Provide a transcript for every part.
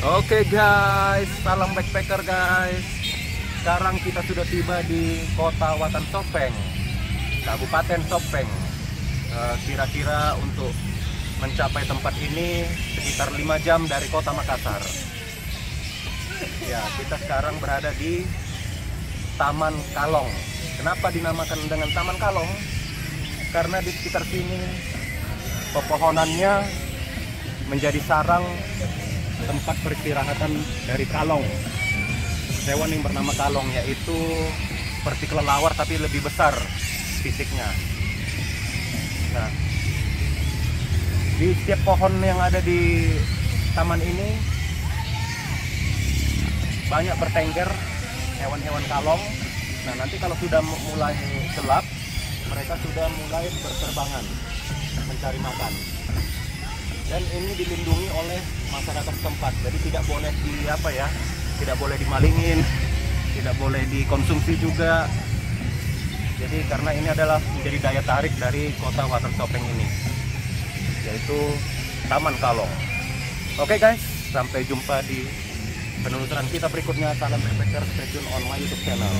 Oke guys, salam backpacker guys. Sekarang kita sudah tiba di kota Watan Sopeng, Kabupaten Sopeng. Kira-kira untuk mencapai tempat ini sekitar 5 jam dari kota Makassar. Ya, kita sekarang berada di Taman Kalong. Kenapa dinamakan dengan Taman Kalong? Karena di sekitar sini pepohonannya menjadi sarang tempat peristirahatan dari kalong, hewan yang bernama kalong, yaitu seperti kelelawar tapi lebih besar fisiknya. Nah, di setiap pohon yang ada di taman ini banyak bertengger hewan-hewan kalong. Nah, nanti kalau sudah mulai gelap, mereka sudah mulai berterbangan mencari makan. Dan ini dilindungi oleh masyarakat setempat, jadi tidak boleh tidak boleh dimalingin, tidak boleh dikonsumsi juga. Jadi karena ini adalah menjadi daya tarik dari kota Watan Sopeng ini, yaitu Taman Kalong. Oke guys, sampai jumpa di penelusuran kita berikutnya. Salam backpacker, stay tune on my YouTube channel.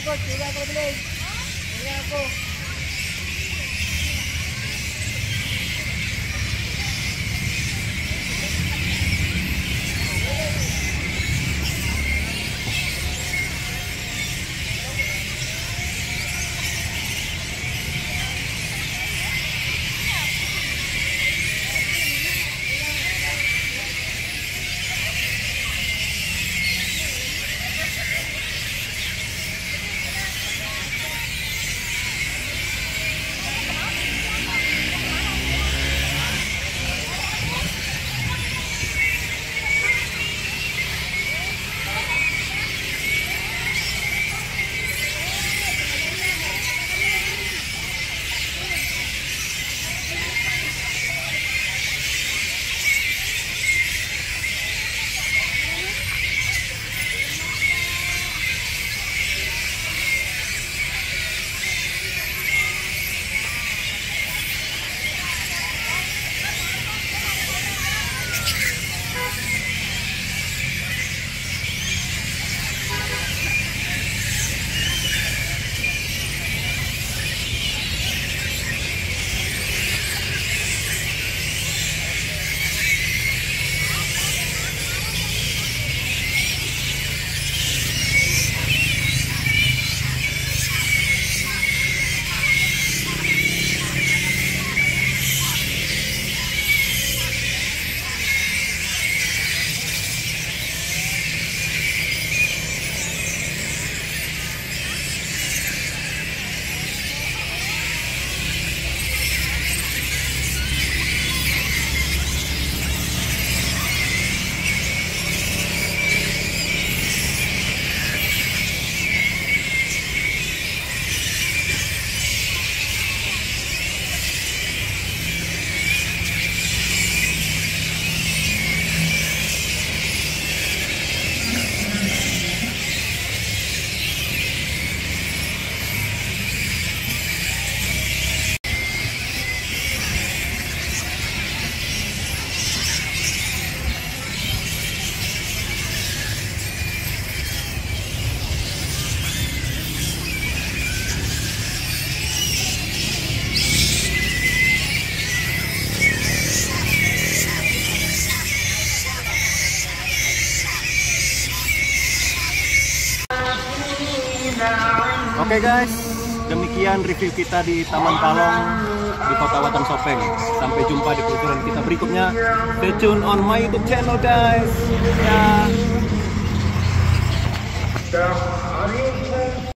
ikut, curi aku belum. Curi aku. Oke guys, demikian review kita di Taman Palong di Kota Watan Sopeng. Sampai jumpa di pelusuran kita berikutnya. Stay tune on my YouTube channel guys. Ya.